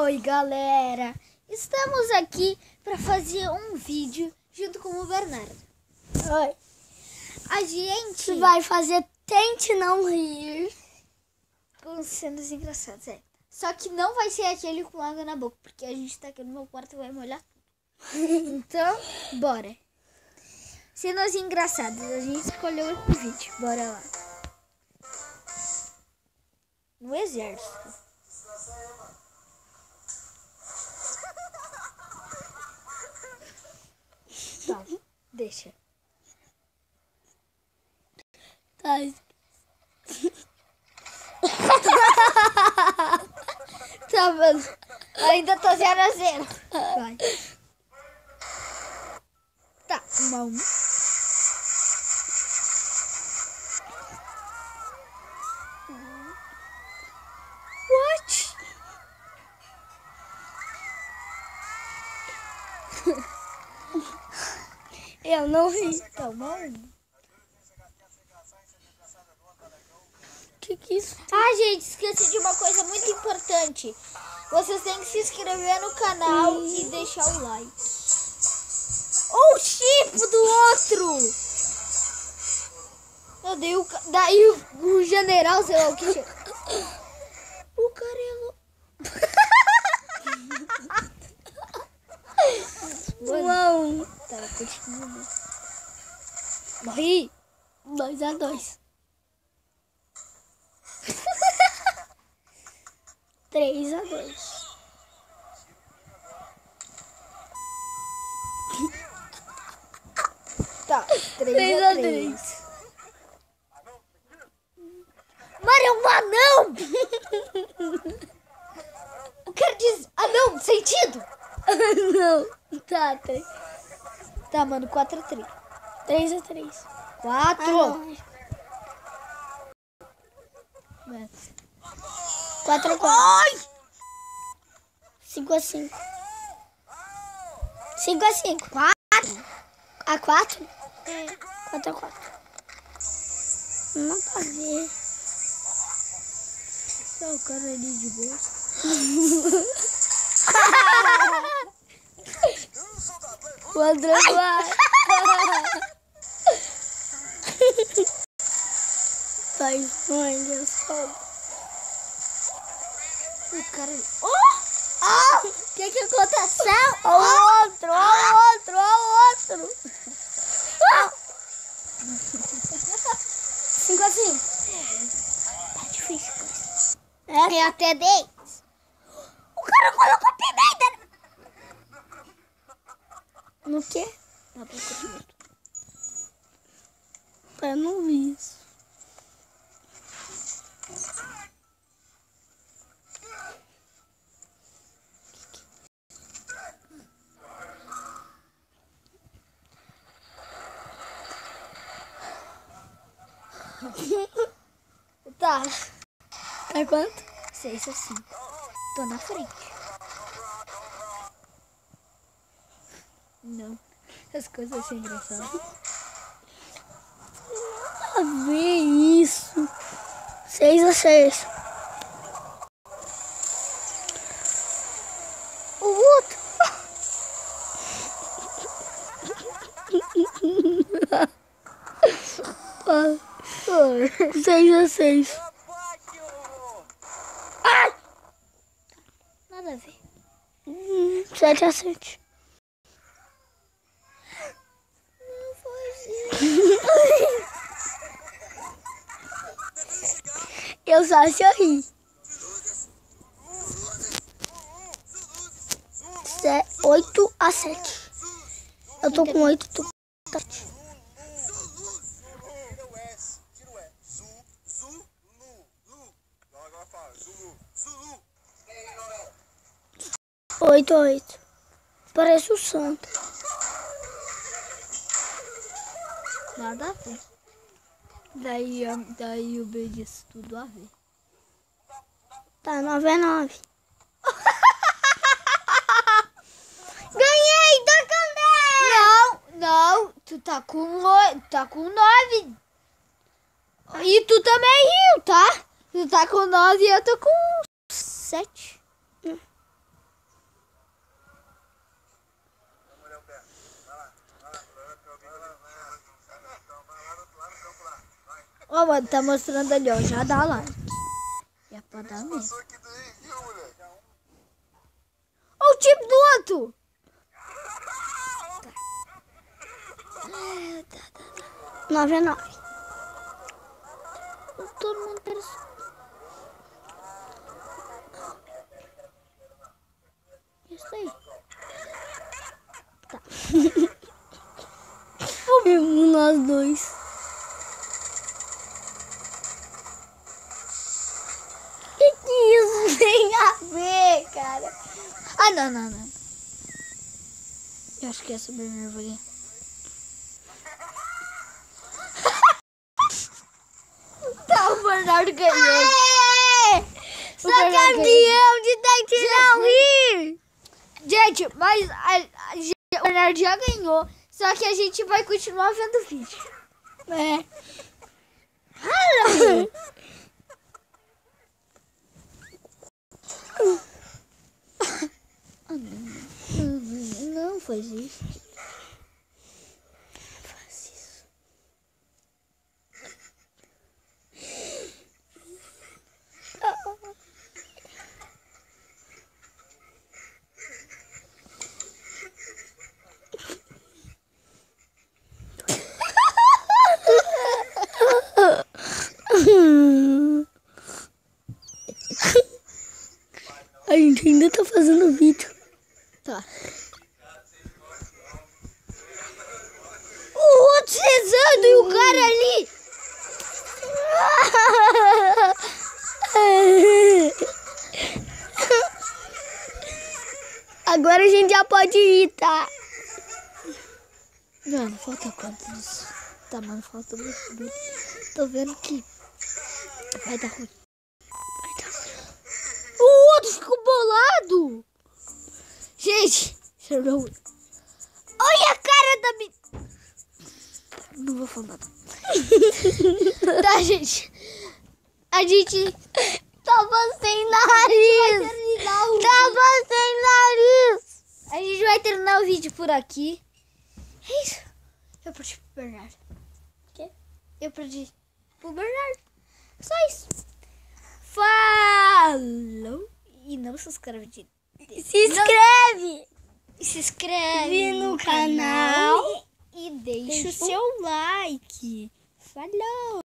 Oi, galera! Estamos aqui para fazer um vídeo junto com o Bernardo. Oi. A gente vai fazer Tente Não Rir com cenas engraçadas, Só que não vai ser aquele com água na boca, porque a gente tá aqui no meu quarto e vai molhar tudo. Então, bora. Cenas engraçadas. A gente escolheu esse vídeo. Bora lá. No exército. Tá, deixa. Tá. Tá, mano. Ainda tô 0-0. Vai. Tá, mão. What? Eu não ri. Tá bom? Que é isso? Ah, gente, esqueci de uma coisa muito importante. Vocês têm que se inscrever no canal e deixar o like. Ou o chip do outro! Eu dei daí o general, sei lá o que. O carelo. Não. Tá, continua. Morri. 2-2. 3-2. Tá, 3-3. Mano, é um anão! O cara diz anão, sentido? Não. Tá, 3. Tá, mano, 4-3. 3-3. 4. 4-4. Ai! 5-5. 5-5. 4. A 4? 4-4. Não pra ver. Tá o cara ali de boa. 4-4. Pai, mãe, Deus, sabe. O cara... Oh! O que aconteceu? Ó outro. 5-5. Tá difícil. É até 10. O cara colocou pimenta. no quê? Na boca do outro. Eu não vi isso. Tá. Tá quanto? 6-5. Tô na frente. Não. As coisas assim engraçadas. A ver isso. 6-6. O outro. 6-6. Ai! Nada a ver. 7-7. Não faz isso. Eu só sorri. 8-7. Eu tô com 8, tu com 7. Oito. Parece o santo. Nada a ver. Daí o B disse tudo a ver. Tá, 9-9. Ganhei da Candé! Não, tu tá com 9. E tu também riu, tá? Tu tá com 9 e eu tô com 7. Ó, mano, tá mostrando ali, ó. Já dá like. É pra dar mesmo. Ó o tipo do outro. Tá. 99. Todo mundo parece... Isso aí. Tá. Nós dois. Que isso tem a ver, cara? Ah, não. Eu acho que é sobre mergulho. Tá, o Bernardo ganhou. Só que avião de dente não rir. Gente, mas o Bernardo já ganhou. Só que a gente vai continuar vendo o vídeo. É. Não faz isso. Faz isso. A gente ainda tá fazendo vídeo. Tá. O outro rezando e o cara ali. Agora a gente já pode ir, tá? Mano, falta quantos? Tá, mano, falta muito. Tô vendo que vai dar ruim. O outro ficou bolado. Gente, olha a cara da menina. Não vou falar nada. Tá, gente. A gente Tava sem nariz. Tava sem nariz. A gente vai terminar o vídeo por aqui. É isso. Eu perdi pro Bernardo. O quê? Eu perdi pro Bernardo. Só isso. Falou. E não se inscreve. Se inscreve. Se inscreve no canal. E deixa o seu like. Falou.